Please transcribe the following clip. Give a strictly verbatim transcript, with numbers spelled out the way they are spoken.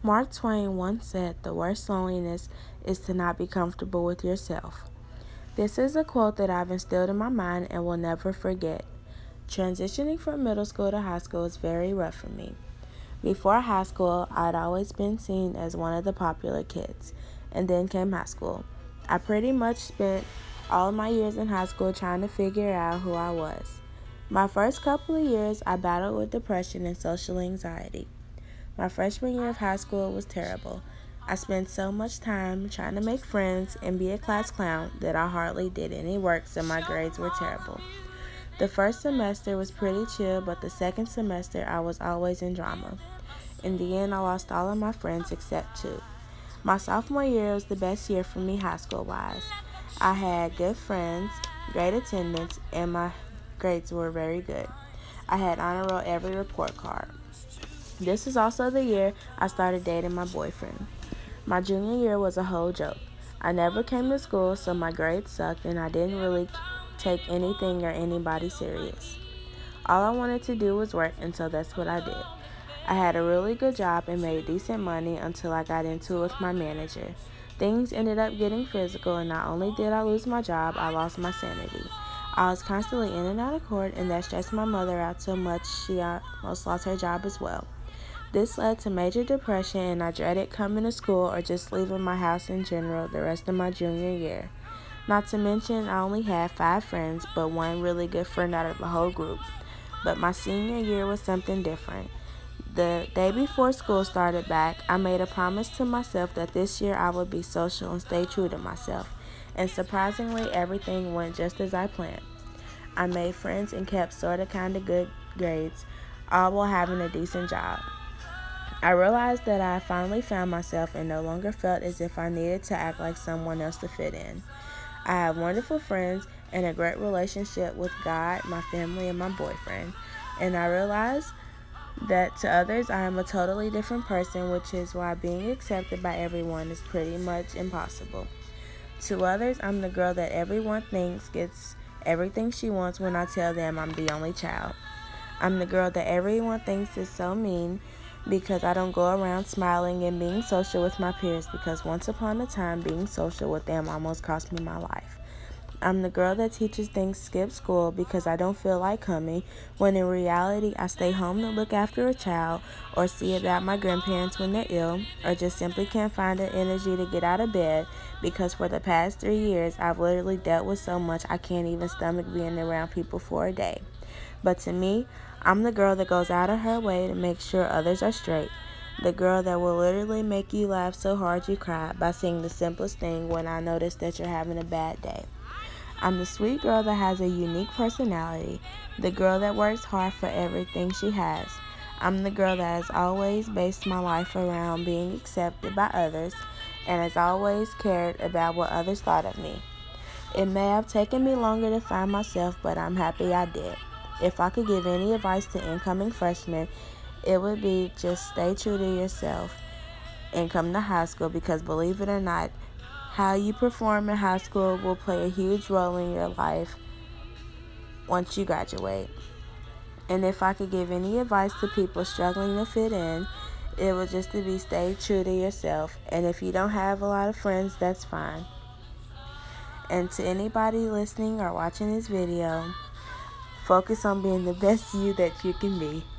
Mark Twain once said, "The worst loneliness is to not be comfortable with yourself." This is a quote that I've instilled in my mind and will never forget. Transitioning from middle school to high school was very rough for me. Before high school, I'd always been seen as one of the popular kids, and then came high school. I pretty much spent all of my years in high school trying to figure out who I was. My first couple of years, I battled with depression and social anxiety. My freshman year of high school was terrible. I spent so much time trying to make friends and be a class clown that I hardly did any work, so my grades were terrible. The first semester was pretty chill, but the second semester I was always in drama. In the end, I lost all of my friends except two. My sophomore year was the best year for me high school-wise. I had good friends, great attendance, and my grades were very good. I had honor roll every report card. This is also the year I started dating my boyfriend. My junior year was a whole joke. I never came to school, so my grades sucked, and I didn't really take anything or anybody serious. All I wanted to do was work, and so that's what I did. I had a really good job and made decent money until I got into it with my manager. Things ended up getting physical, and not only did I lose my job, I lost my sanity. I was constantly in and out of court, and that stressed my mother out so much she almost lost her job as well. This led to major depression, and I dreaded coming to school or just leaving my house in general the rest of my junior year. Not to mention, I only had five friends, but one really good friend out of the whole group. But my senior year was something different. The day before school started back, I made a promise to myself that this year I would be social and stay true to myself. And surprisingly, everything went just as I planned. I made friends and kept sorta kinda good grades, all while having a decent job. I realized that I finally found myself and no longer felt as if I needed to act like someone else to fit in. I have wonderful friends and a great relationship with God, my family, and my boyfriend. And I realized that to others I am a totally different person, which is why being accepted by everyone is pretty much impossible. To others, I'm the girl that everyone thinks gets everything she wants when I tell them I'm the only child. I'm the girl that everyone thinks is so mean because I don't go around smiling and being social with my peers, because once upon a time being social with them almost cost me my life. I'm the girl that teachers think skip school because I don't feel like coming, when in reality I stay home to look after a child or see about my grandparents when they're ill, or just simply can't find the energy to get out of bed because for the past three years I've literally dealt with so much I can't even stomach being around people for a day. But to me, I'm the girl that goes out of her way to make sure others are straight. The girl that will literally make you laugh so hard you cry by saying the simplest thing when I notice that you're having a bad day. I'm the sweet girl that has a unique personality, the girl that works hard for everything she has. I'm the girl that has always based my life around being accepted by others and has always cared about what others thought of me. It may have taken me longer to find myself, but I'm happy I did. If I could give any advice to incoming freshmen, it would be just stay true to yourself and come to high school, because believe it or not, how you perform in high school will play a huge role in your life once you graduate. And if I could give any advice to people struggling to fit in, it would just to be stay true to yourself. And if you don't have a lot of friends, that's fine. And to anybody listening or watching this video, focus on being the best you that you can be.